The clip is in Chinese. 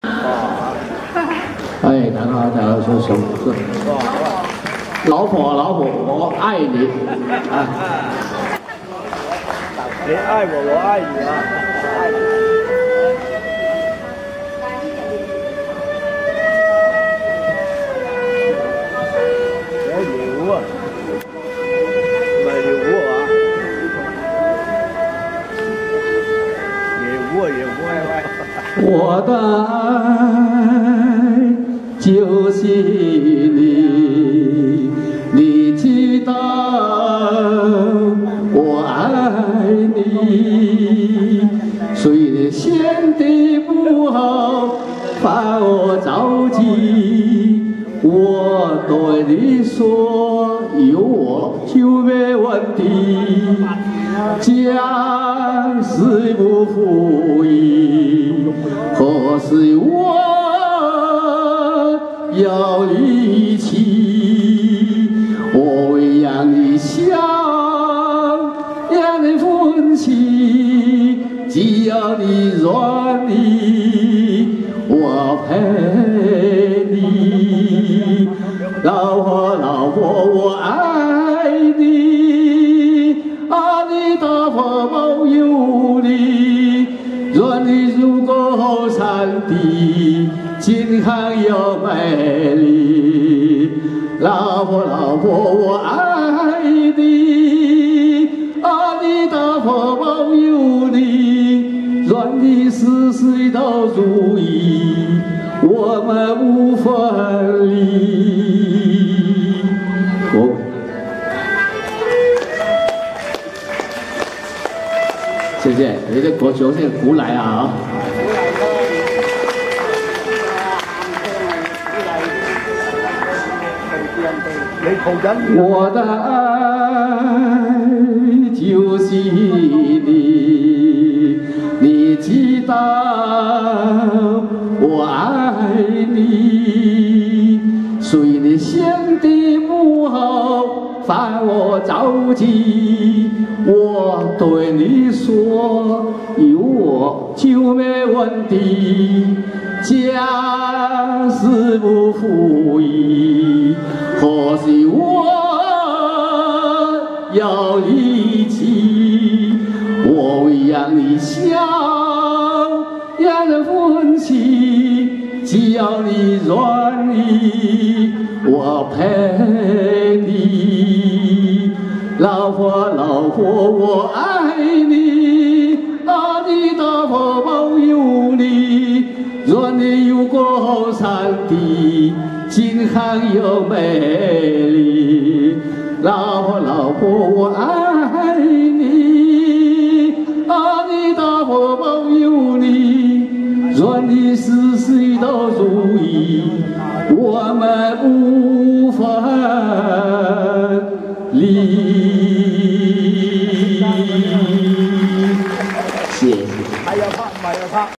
哎，然后说，老婆，我爱你啊！ 你爱我，我爱你啊！我爱你。牛啊！唔係牛啊！ 我的爱就是你，你知道我爱你。虽然显得不好，怕我着急，我对你说，有我就没问题。家是不富裕，可是我要力气，我会让你笑，让你欢喜，只要你愿意，我陪你。老婆，我爱你，啊，你大婆保佑你，愿你如果山地，健康又美丽。老婆，我爱你，啊，你大婆保佑你，愿你事事都如意，我们无分离。谢谢，你的国球现在鼓来啊！我的爱就是你，你知道我爱你。虽然显得不好，烦我着急，我对你说，有我就没问题。家是不富裕，可是我要力气，我会让你笑，让人欢喜，只要你愿意，我陪你。老婆，我爱你，啊，你大婆保佑你，愿你有个山地，健康又美丽。老婆，我爱你，啊，你大婆保佑你，愿你事事都如意，我们无分离。